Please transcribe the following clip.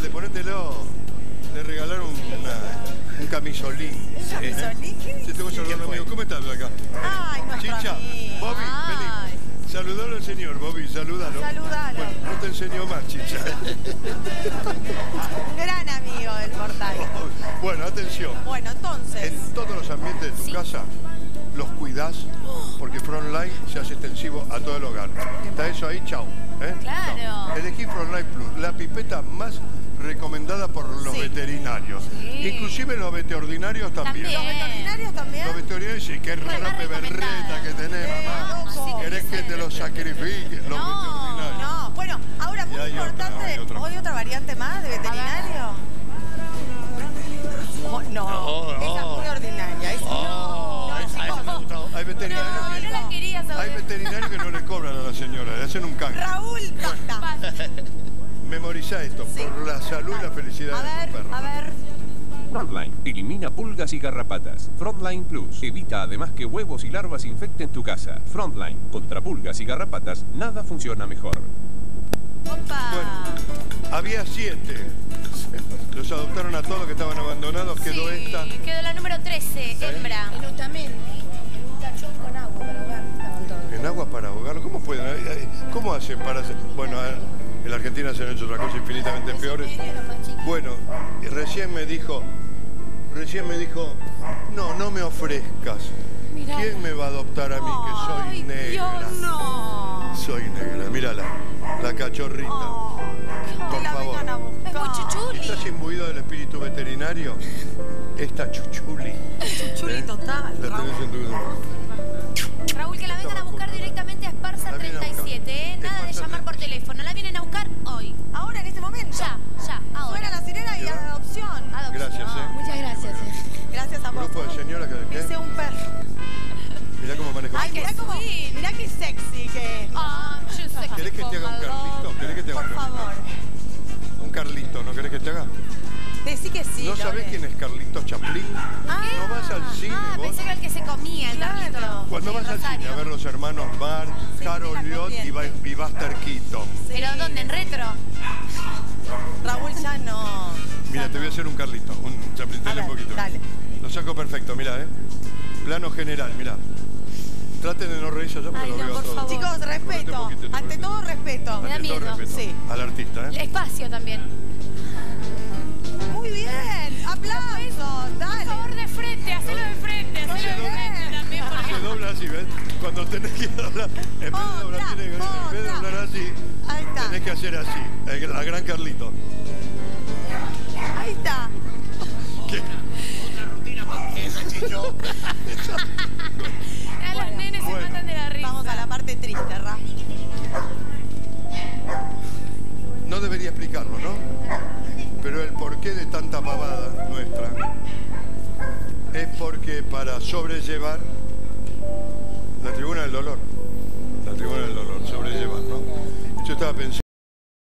Dale, ponételo. Le regalaron un camisolín. ¿Un camisolín? ¿Qué Te tengo que saludar a un amigo. ¿Cómo estás acá? Ay, nuestro Chicha, amigo. Bobby, vení. Saludalo al señor, Bobby, salúdalo. Saludalo. Bueno, no te enseño más, Chicha. Un gran amigo del portal. Bueno, atención. Bueno, entonces. En todos los ambientes de tu casa los cuidás porque Frontline se hace extensivo a todo el hogar. Está eso ahí, chau. Claro. Chau. Elegí Frontline Plus, la pipeta más recomendada por los veterinarios. Sí. Inclusive los veterinarios también. ¿Los veterinarios también? Los veterinarios sí, qué rompe berreta que tenés, mamá. loco. ¿Querés que te lo sacrifique? Los veterinarios. No, bueno, ahora muy Y hay importante. otra, hay otra. ¿Hoy otra variante más de veterinario? No, esa es muy ordinaria. Esa Hay veterinarios No la quería saber. hay veterinarios que no le cobran a la señora, le hacen un canje. Raúl, basta. Memoriza esto, Sí. por la salud y la felicidad de tu perro. A ver. Frontline elimina pulgas y garrapatas. Frontline Plus evita además que huevos y larvas infecten tu casa. Frontline, contra pulgas y garrapatas, nada funciona mejor. Opa. Bueno, había 7. Los adoptaron a todos que estaban abandonados, quedó Sí, esta. quedó la número 13, hembra. En Otamendi, en un tachón con agua para ahogar estaban todos. ¿En agua para ahogar? ¿Cómo pueden? ¿Cómo hacen para hacer? Bueno, en la Argentina se han hecho otras cosas infinitamente peores. Bueno, y recién me dijo, no me ofrezcas. Mirá. ¿Quién me va a adoptar a mí que soy Ay, negra? Dios, no. Soy negra, mírala, la cachorrita. Por la favor. vengan a buscar. Es muy chuchuli. ¿Estás imbuido del espíritu veterinario? Esta chuchuli. Chuchuli total, La tenés en tu... Raúl, que la vengan a buscar directamente a Esparza La vienen a buscar. 37, ¿eh? Nada de Esparza llamar por 37. teléfono. La vienen a buscar hoy. Ahora, en este momento. Ya, ahora. Suena la sirena y adopción. Adopción. Gracias, Muchas gracias. Gracias a vos. Grupo de señoras que... Dice un perro. Mirá cómo manejo. Ay, mirá qué sexy que es. Ah, yo sé ¿Querés que te haga un Carlito? ¿Querés que te haga Por un Carlito? favor. Un Carlito, ¿no querés que te haga? Decí que sí. ¿No sabés quién es Carlito Chaplin? ¿No vas al cine vos? Pensé que era el que se comía, el Claro. Carlito. Cuando Sí, vas al Rosario. cine a ver los hermanos Bart, Sí, Harold las Lloyd y Buster Keaton. Sí. ¿Pero dónde? ¿En retro? Raúl ya no. Mira, te voy a hacer un Carlito, un Chaplin, A dale un ver, poquito. dale. Lo saco perfecto, mira, Plano general, mira. Traten de no reírse allá porque Ay, lo no, veo por todo. favor. Chicos, respeto. Ante todo, respeto. Me da Ante todo miedo. respeto Sí. al artista, Espacio también. Muy bien. Aplausos. Dale. Por favor, de frente, hacelo de frente, hacelo de frente también, Se porque... dobla así, ¿ves? Cuando tenés que doblar, en vez de doblar, Otra, en vez de otra. doblar así, Ahí está. tenés que hacer así, la gran Carlito. Ahí está. ¿Qué? A los nenes Bueno. se matan de la risa. Vamos a la parte triste, Ra. No debería explicarlo, ¿no? Pero el porqué de tanta pavada nuestra es porque para sobrellevar la tribuna del dolor, sobrellevar, ¿no? Yo estaba pensando